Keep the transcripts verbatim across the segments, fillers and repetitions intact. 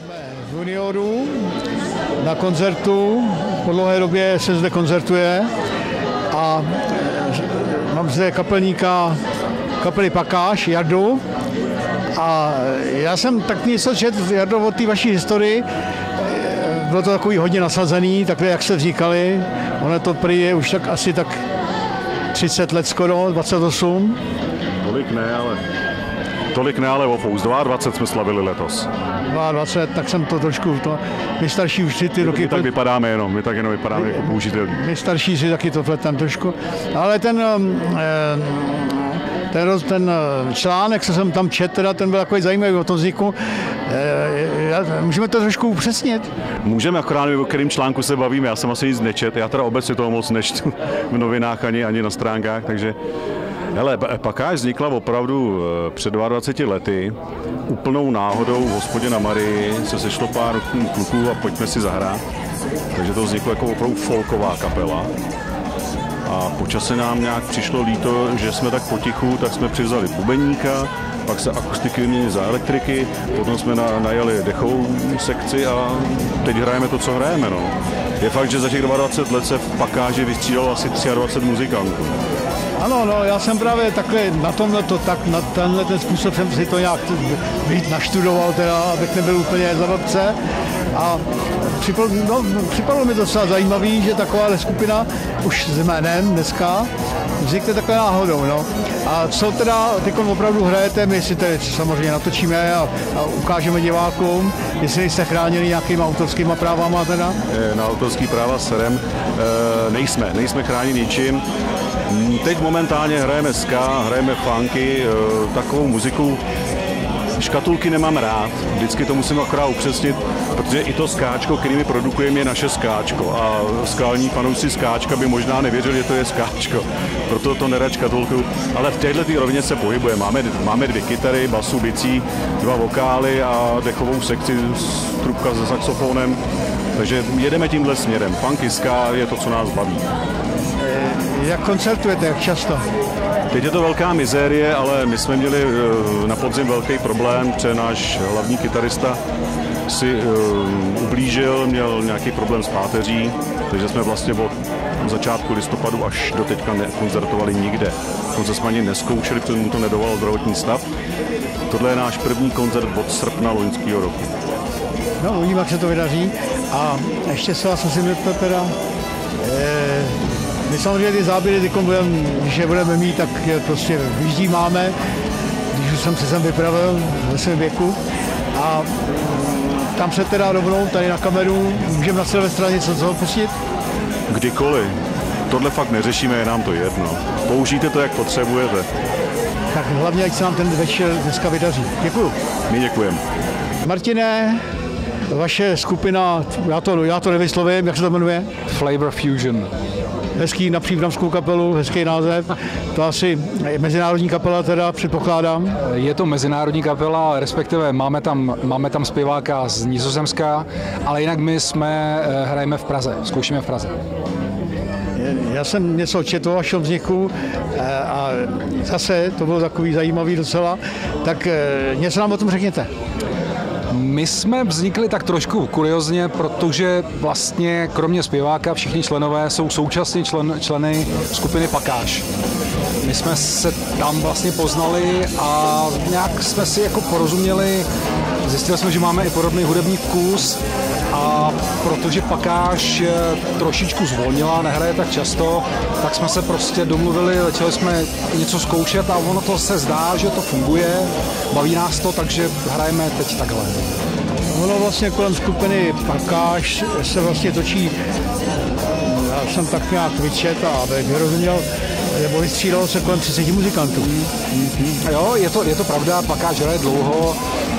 Jsme z Juniorů na koncertu, po dlouhé době se zde koncertuje a mám zde kapelníka kapely Pakáš, Jardu. A já jsem tak něco četl, Jardo, od té vaší historii. Bylo to takový hodně nasazený, takhle jak jste vznikali. Ono to prý je už tak asi tak třicet let skoro, dvacet osm. Tolik ne, ale tolik ne, ale opous. dvacet dva jsme slavili letos. dvacet dva, tak jsem to trošku, to, my starší už si ty roky... My tak vypadáme jenom, my tak jenom vypadáme jako použitelní. My starší si taky to pletem trošku, ale ten... Ten, ten článek, co jsem tam četl, teda, ten byl takový zajímavý o tom vzniku. E, můžeme to trošku upřesnit? Můžeme, akorát o kterým článku se bavíme. Já jsem asi nic nečet. Já teda obecně toho moc nečtu v novinách ani, ani na stránkách, takže... Hele, Pakáž vznikla opravdu před dvaceti dvěma lety. Úplnou náhodou v hospodě na Marii se sešlo pár kluků a pojďme si zahrát. Takže to vzniklo jako opravdu folková kapela. A po čase nám nějak přišlo líto, že jsme tak potichu, tak jsme přivzali bubeníka, pak se akustiky vyměnili za elektriky, potom jsme na, najeli dechovou sekci a teď hrajeme to, co hrajeme. No. Je fakt, že za těch dvacet dva let se v Pakáži vystřídalo asi dvacet tři muzikantů. Ano, no, já jsem právě takhle na tomhle to, tak na tenhle ten způsob jsem si to nějak naštudoval, teda, abych nebyl úplně za babce. A připadlo, no, připadlo mi to docela zajímavý, že taková skupina už s jménem dneska vznikne takhle náhodou. No. A co teda teď opravdu hrajete, my si tady samozřejmě natočíme a, a ukážeme divákům, jestli jste chráněni nějakýma autorskýma právama teda? Na autorský práva serem e, nejsme, nejsme chráněni ničím. Teď momentálně hrajeme ska, hrajeme funky, e, takovou muziku. Škatulky nemám rád, vždycky to musím akorát upřesnit, protože i to skáčko, který my produkujeme, je naše skáčko a skalní fanoušci skáčka by možná nevěřili, že to je skáčko, proto to nerad škatulku, ale v této rovině se pohybuje. Máme, máme dvě kytary, basu, bicí, dva vokály a dechovou sekci, trubka se saxofonem, takže jedeme tímhle směrem. Funky, ska je to, co nás baví. Jak koncertujete, jak často? Teď je to velká mizérie, ale my jsme měli na podzim velký problém, protože náš hlavní kytarista si uh, ublížil, měl nějaký problém s páteří, takže jsme vlastně od začátku listopadu až do teďka nekoncertovali nikde. Dokonce jsme ani neskoušeli, protože mu to nedovolal zdravotní stav. Tohle je náš první koncert od srpna loňského roku. No, uvidíme, jak se to vydaří. A ještě se vás musím zeptat teda, e, my samozřejmě ty záběry, když je budeme mít, tak je prostě vyždí máme, když už jsem se sem vypravil ve svém věku. A tam se teda rovnou tady na kameru můžeme na Silvestra něco co pustit? Kdykoliv. Tohle fakt neřešíme, je nám to jedno. Použijte to, jak potřebujete. Tak hlavně, ať se nám ten večer dneska vydaří. Děkuju. My děkujeme. Martine, vaše skupina, já to, já to nevyslovím, jak se to jmenuje? Flavor Fusion. Hezký na příbramskou kapelu, hezký název. To asi je mezinárodní kapela teda, předpokládám. Je to mezinárodní kapela, respektive máme tam, máme tam zpěváka z Nizozemska, ale jinak my jsme, hrajeme v Praze, zkoušíme v Praze. Já jsem něco četl o vašem vzniku a zase to bylo takový zajímavý docela, tak něco nám o tom řekněte. My jsme vznikli tak trošku kuriozně, protože vlastně kromě zpěváka všichni členové jsou současně člen, členy skupiny Pakáš. My jsme se tam vlastně poznali a nějak jsme si jako porozuměli, zjistili jsme, že máme i podobný hudební vkus a protože Pakáš trošičku zvolnila, nehraje tak často, tak jsme se prostě domluvili, začali jsme něco zkoušet a ono to se zdá, že to funguje, baví nás to, takže hrajeme teď takhle. Ono vlastně kolem skupiny Pakáš se vlastně točí, já jsem tak nějak vyčet a abych vyrozuměl, nebo vystřídalo se kolem třiceti muzikantů. Mm-hmm. Jo, je to, je to pravda, Pakáš hraje dlouho,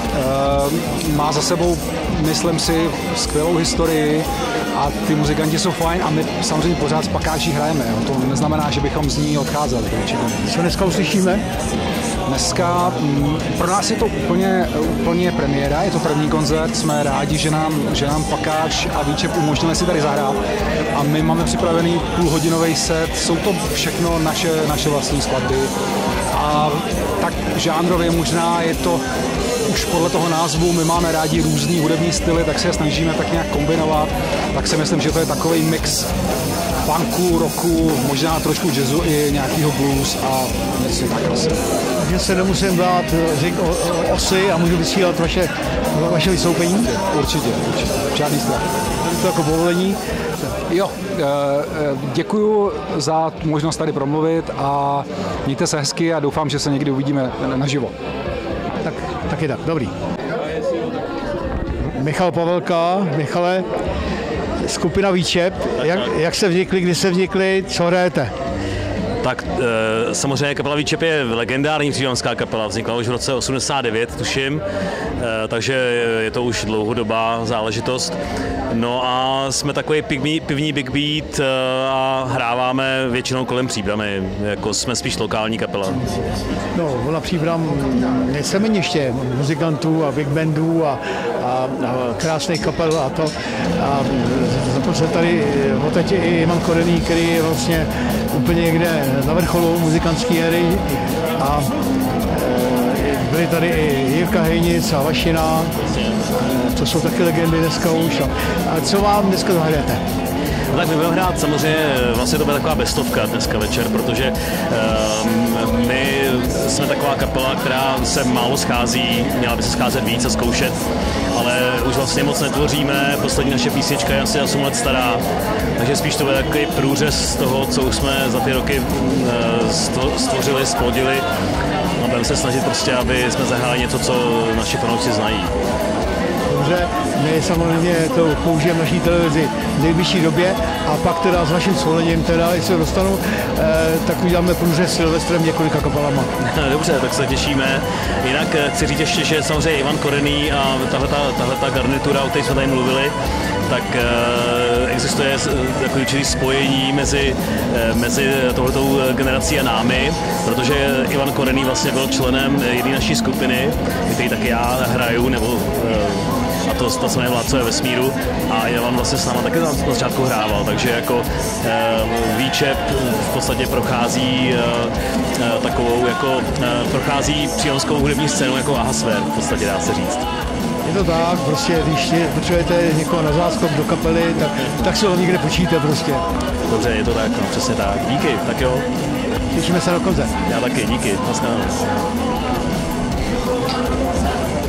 e, má za sebou, myslím si, skvělou historii a ty muzikanti jsou fajn a my samozřejmě pořád z Pakáží hrajeme, jo. To neznamená, že bychom z ní odcházeli. Co dneska uslyšíme? Dneska m, pro nás je to úplně, úplně premiéra, je to první koncert, jsme rádi, že nám, že nám Pakáč a Výčep umožnili si tady zahrát a my máme připravený půlhodinový set, jsou to všechno naše, naše vlastní skladby a tak žánrově možná je to už podle toho názvu my máme rádi různý hudební styly, tak se je snažíme tak nějak kombinovat. Tak si myslím, že to je takový mix punku, rocku, možná trošku jazzu i nějakýho blues a něco tak asi. Takže se nemusím dát řek o, o, osy a můžu vysílat vaše, vaše vystoupení? Určitě, určitě. Žádný strach. To jako povolení. Jo, děkuju za možnost tady promluvit a mějte se hezky a doufám, že se někdy uvidíme naživo. Tak, taky tak, dobrý. Michal Pavelka, Michale, skupina Výčep, jak, jak se vznikli, kdy se vznikli, co hrajete? Tak e, samozřejmě kapela Výčep je legendární přídomská kapela, vznikla už v roce osmdesát devět, tuším, e, takže je to už dlouhodobá záležitost. No a jsme takový pivní, pivní big beat a hráváme většinou kolem Příbramy, jako jsme spíš lokální kapela. No, na Příbram nejsemeniště muzikantů a big bandů a, a, a krásných kapel a to. A započal tady odteď i Ivan Korený, který je vlastně úplně někde na vrcholu muzikantské éry a e, byli tady i Jirka Hejnic a Vašina, e, to jsou taky legendy dneska už. A, a co vám dneska zahrajete? No tak my budeme hrát samozřejmě, vlastně to bude taková bestovka dneska večer, protože um, my jsme taková kapela, která se málo schází, měla by se scházet víc a zkoušet, ale už vlastně moc netvoříme, poslední naše písnička je asi osm let stará, takže spíš to bude takový průřez toho, co už jsme za ty roky uh, stvořili, splodili a budeme se snažit prostě, aby jsme zahráli něco, co naši fanoušci znají. Dobře, my samozřejmě to použijeme v naší televizi v nejbližší době a pak teda s vaším svolením, teda, jestli se dostanu, eh, tak uděláme průřez s Silvestrem několika kapelama. Dobře, tak se těšíme. Jinak chci říct ještě, že samozřejmě Ivan Korený a tahle garnitura, o které jsme tady mluvili, tak eh, existuje takový určitý spojení mezi, eh, mezi tohletou generací a námi, protože Ivan Korený vlastně byl členem jedné naší skupiny, který taky já hraju, nebo eh, a to, to se jmenuje Vládcové vesmíru a Ivan vlastně s náma taky na začátku hrával, takže jako e, Výčep v podstatě prochází e, takovou jako e, prochází příjemskou hudební scénu jako Ahasfér, v podstatě dá se říct. Je to tak, prostě když potřebujete někoho na záskok do kapely, tak, tak se ho někde počíte prostě. Dobře, je to tak, no, přesně tak. Díky, tak jo. Těšíme se na koncert. Já taky, díky, naschledanou.